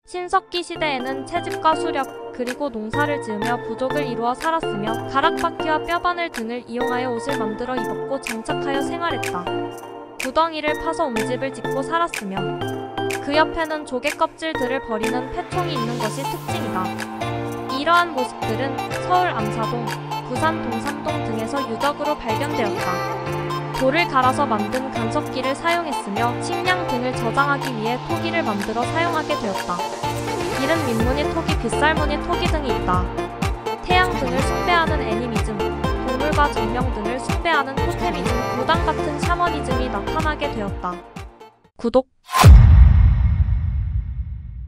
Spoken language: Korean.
신석기 시대에는 채집과 수렵, 그리고 농사를 지으며 부족을 이루어 살았으며 가락바퀴와 뼈바늘 등을 이용하여 옷을 만들어 입었고 장착하여 생활했다. 구덩이를 파서 움집을 짓고 살았으며 그 옆에는 조개 껍질들을 버리는 폐총이 있는 것이 특징이다. 이러한 모습들은 서울 암사동, 부산 동삼동 등에서 유적으로 발견되었다. 돌을 갈아서 만든 간섭기를 사용했으며 식량 등을 저장하기 위해 토기를 만들어 사용하게 되었다. 이른 민무늬 토기, 빗살무늬 토기 등이 있다. 태양 등을 숭배하는 애니미즘, 동물과 정령 등을 숭배하는 토테미즘, 무당 같은 샤머니즘이 나타나게 되었다. 구독!